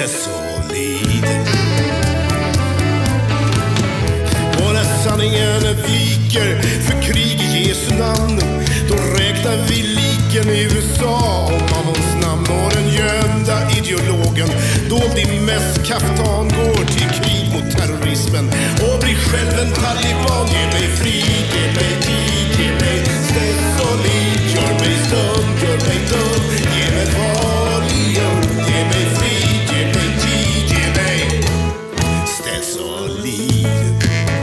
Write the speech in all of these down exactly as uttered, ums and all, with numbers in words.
Stesolid. Och när sanningen viker för krig i Jesu namn, då räknar vi liken i U S A om Mammons namn. Och den gömda ideologen dold i mässkaftan går till krig mot terrorismen och blir själv en taliban. Ge mig fri, ge mig tid, ge mig Stesolid. Gör mig stum, gör mig dum, ge mig valium. Ge mig fri, ge mig tid, ge mig Stesolid.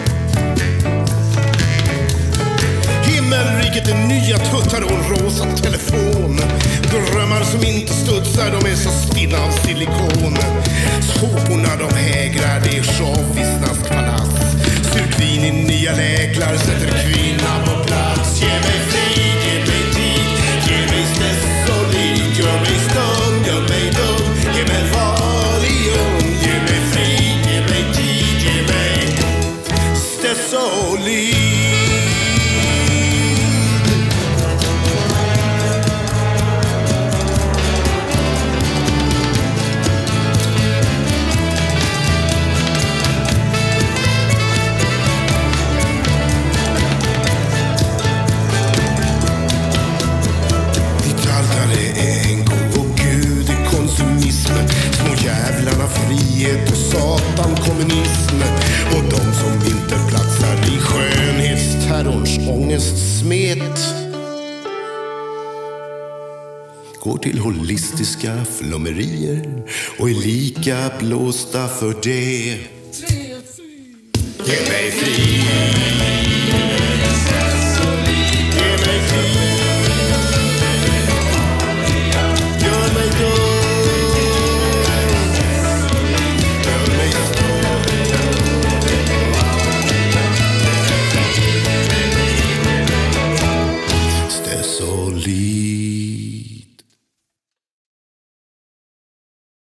Himmelriket är nya tuttar och en rosa telefon. Drömmar som inte studsar, de är så stinna av silikon. Soporna de hägrar, det är show i snaskpalass. Surt vin i nya läklar sätter kvinnan på plats. Ge mig fri, ge mig tid, ge mig Stesolid. Gör mig stum, gör mig dum, ge mig valium. Ge mig fri, ge mig tid, ge mig Stesolid. Frihet och satan kommunism och de som inte platsar i skönhetsterrorns ångestsmet går till holistiska flummerier och är lika blåsta för det. Ge mig fri.